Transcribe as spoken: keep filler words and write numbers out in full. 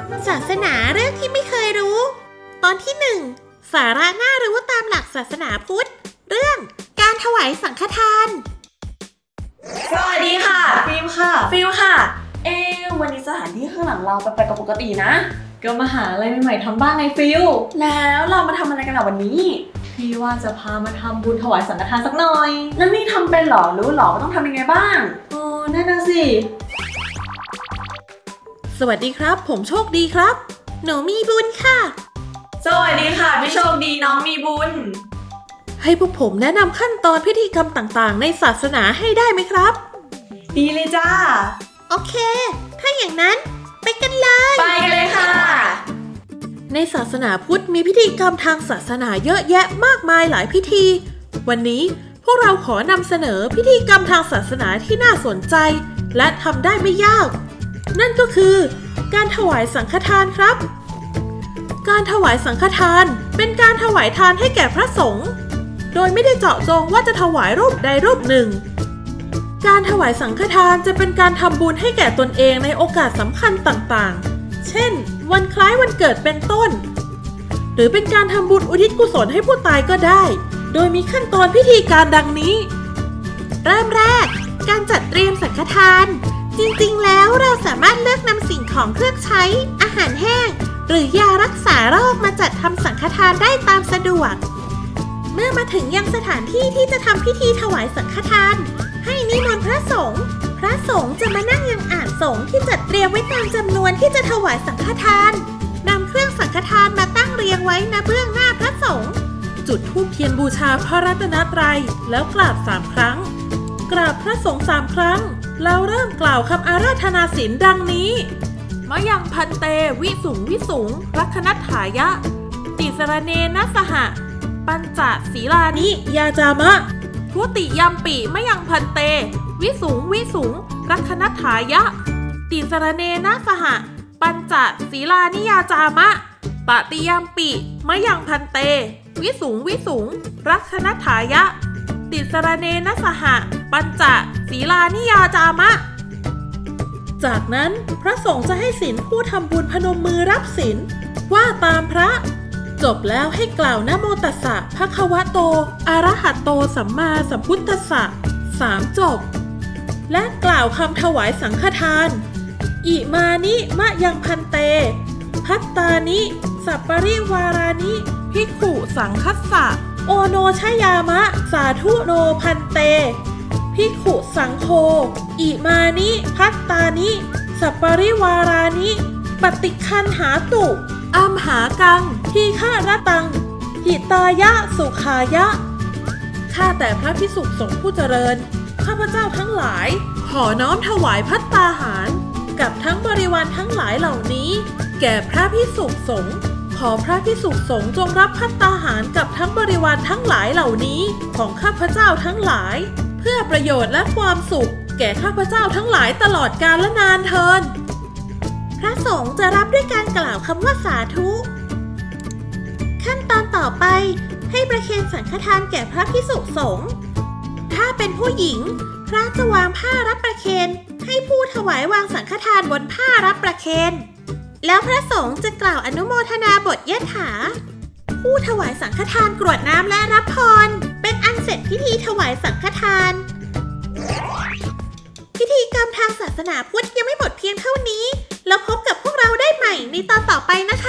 ศาสนาเรื่องที่ไม่เคยรู้ตอนที่หนึ่งสาระน่ารู้ตามหลักศาสนาพุทธเรื่องการถวายสังฆทานสวัสดีค่ะฟิล์มค่ะฟิล์มค่ะเอ๊วันนี้สถานที่ข้างหลังเราไปกับปกตินะก็มาหาอะไรใหม่ๆทำบ้างไงฟิลแล้วเรามาทำอะไรกันล่ะวันนี้พี่ว่าจะพามาทำบุญถวายสังฆทานสักหน่อยแล้วนี่ทำเป็นหรอรู้หรอว่าต้องทำยังไงบ้างโอ้นั่นน่ะสิสวัสดีครับผมโชคดีครับหนูมีบุญค่ะสวัสดีค่ะพี่โชคดีน้องมีบุญให้พวกผมแนะนำขั้นตอนพิธีกรรมต่างๆในศาสนาให้ได้ไหมครับดีเลยจ้าโอเคถ้าอย่างนั้นไปกันเลยไปกันเลยค่ะในศาสนาพุทธมีพิธีกรรมทางศาสนาเยอะแยะมากมายหลายพิธีวันนี้พวกเราขอนำเสนอพิธีกรรมทางศาสนาที่น่าสนใจและทำได้ไม่ยากนั่นก็คือการถวายสังฆทานครับการถวายสังฆทานเป็นการถวายทานให้แก่พระสงฆ์โดยไม่ได้เจาะจงว่าจะถวายรูปใดรูปหนึ่งการถวายสังฆทานจะเป็นการทำบุญให้แก่ตนเองในโอกาสสำคัญต่างๆเช่นวันคล้ายวันเกิดเป็นต้นหรือเป็นการทำบุญอุทิศกุศลให้ผู้ตายก็ได้โดยมีขั้นตอนพิธีการดังนี้เริ่มแรกการจัดเตรียมสังฆทานจริงๆแล้วเราสามารถเลือกนำสิ่งของเครื่องใช้อาหารแห้งหรือยารักษาโรคมาจัดทำสังฆทานได้ตามสะดวกเมื่อมาถึงยังสถานที่ที่จะทำพิธีถวายสังฆทานให้นิมนต์พระสงฆ์พระสงฆ์จะมานั่งยังอาสน์สงฆ์ที่จัดเตรียมไว้ตามจำนวนที่จะถวายสังฆทานนำเครื่องสังฆทานมาตั้งเรียงไว้ณเบื้องหน้าพระสงฆ์จุดธูปเทียนบูชาพระรัตนตรัยแล้วกราบสามครั้งกราบพระสงฆ์สามครั้งแล้วเริ่มกล่าวคำอาราธนาศีลดังนี้มะยังพันเตวิสุงวิสุงรัคนัฏฐายะติสรเนนะสหะปัญจศีลานิยาจามะทุติยัมปิมะยังพันเตวิสุงวิสุงรัคนัฏฐายะติสรเนนะสหะปัญจศีลานิยาจามะตติยัมปิมะยังพันเตวิสุงวิสุงรัคนัฏฐายะติสรเนนะสหะปัญจศีลานิยาจามะจากนั้นพระสงฆ์จะให้ศีลผู้ทำบุญพนมมือรับศีลว่าตามพระจบแล้วให้กล่าวนะโมตัสสะภะคะวะโตอะระหะโตสัมมาสัมพุทธัสสะสามจบและกล่าวคำถวายสังฆทานอิมานิมะยังพันเตพัตตานิสัปปริวารานิภิกขุสังคัสสะโอโนชยามะสาธุโนพันเตภิกขุสังโฆอิมานิพัตตานิสัปปริวารานิปฏิคันหาตุอัมหากังทีฆารตังหิตายะสุขายะข้าแต่พระภิกษุสงฆ์ผู้เจริญข้าพเจ้าทั้งหลายขอน้อมถวายภัตตาหารกับทั้งบริวารทั้งหลายเหล่านี้แก่พระภิกษุสงฆ์ขอพระภิกษุสงฆ์จงรับภัตตาหารกับทั้งบริวารทั้งหลายเหล่านี้ของข้าพเจ้าทั้งหลายเพื่อประโยชน์และความสุขแก่ข้าพเจ้าทั้งหลายตลอดกาลและนานเทินพระสงฆ์จะรับด้วยการกล่าวคำว่าสาธุขั้นตอนต่อไปให้ประเคนสังฆทานแก่พระภิกษุสงฆ์ถ้าเป็นผู้หญิงพระจะวางผ้ารับประเคนให้ผู้ถวายวางสังฆทานบนผ้ารับประเคนแล้วพระสงฆ์จะกล่าวอนุโมทนาบทยถาผู้ถวายสังฆทานกรวดน้ำและรับพรเป็นอันเสร็จพิธีถวายสังฆทานพิธีกรรมทางศาสนาพุทธยังไม่หมดเพียงเท่านี้แล้วพบกับพวกเราได้ใหม่ในตอนต่อไปนะคะ